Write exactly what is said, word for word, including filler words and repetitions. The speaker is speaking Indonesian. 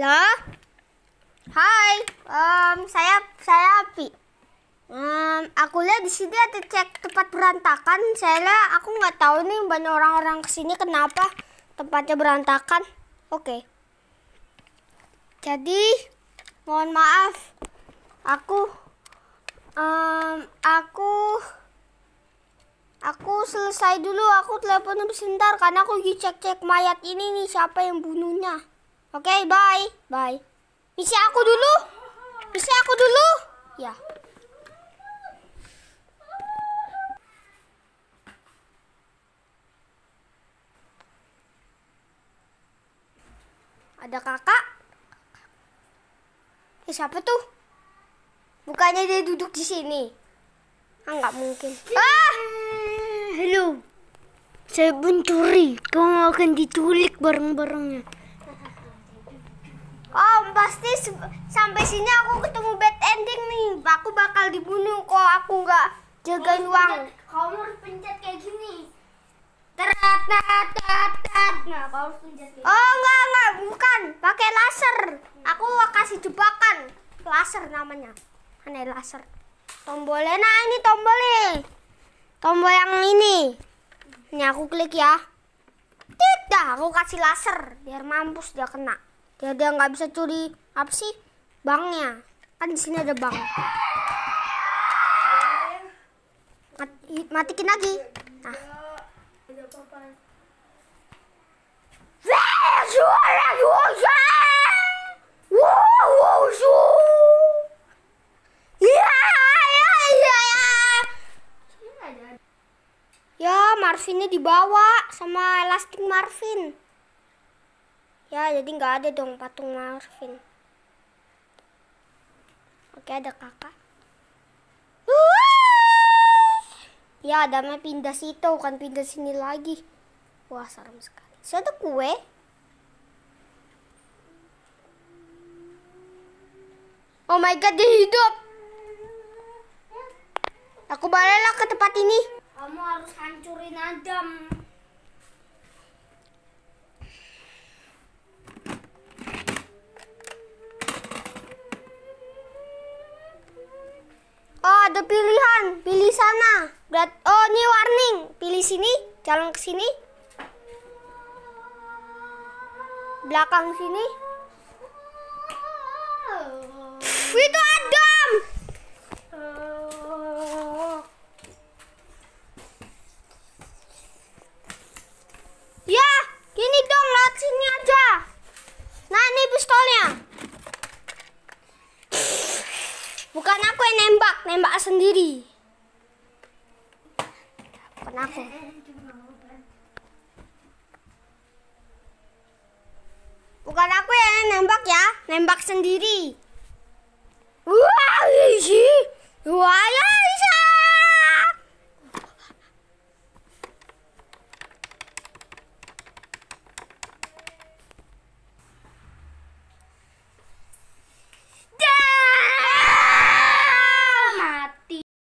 Halo, hai, um, saya saya Api. Um, aku lihat di sini ada cek tempat berantakan. Saya lihat, aku nggak tahu nih banyak orang-orang kesini kenapa tempatnya berantakan. Oke. Jadi mohon maaf, aku, um, aku, aku selesai dulu. Aku telepon sebentar karena aku lagi cek-cek mayat ini nih siapa yang bunuhnya. Oke, okay, bye. Bye. Bisa aku dulu? Bisa aku dulu? Ya. Ada kakak? Eh, siapa tuh? Bukannya dia duduk di sini? Ah, nggak mungkin. Ah! Halo. Saya Bunturi. Kamu akan ditulik bareng-barengnya. Oh, pasti sampai sini aku ketemu bad ending nih. Aku bakal dibunuh kalau aku nggak jagain uang. Kamu harus pencet kayak gini. Terat, terat, terat. Nah, kamu harus pencet kayak Oh, enggak, enggak, bukan. Pakai laser. Aku kasih jebakan. Laser namanya. Aneh laser. Tombolnya, nah ini tombolnya. Tombol yang ini. Ini aku klik ya. Tidak, aku kasih laser biar mampus dia kena. Dia dia nggak bisa curi apa sih banknya. Kan di sini ada bank. Mati, matikin lagi. Nah. Ya, Marvinnya dibawa sama elastik Marvin. Ya, jadi nggak ada dong patung Marvin. Oke, ada kakak. Ya, adamnya pindah situ, kan pindah sini lagi. Wah, serem sekali. Saya ada kue. Oh my god, dia hidup. Aku baliklah ke tempat ini. Kamu harus hancurin Adam. Oh, ada pilihan. Pilih sana. Berat. Oh, ini warning. Pilih sini. Jalan ke sini. Belakang sini. Itu Adam. Ya, gini dong, lewat sini aja. Nah, ini pistolnya. Bukan aku yang nembak, nembak sendiri. Bukan aku. Bukan aku yang nembak ya, nembak sendiri. Wah, isi. Wah, ya.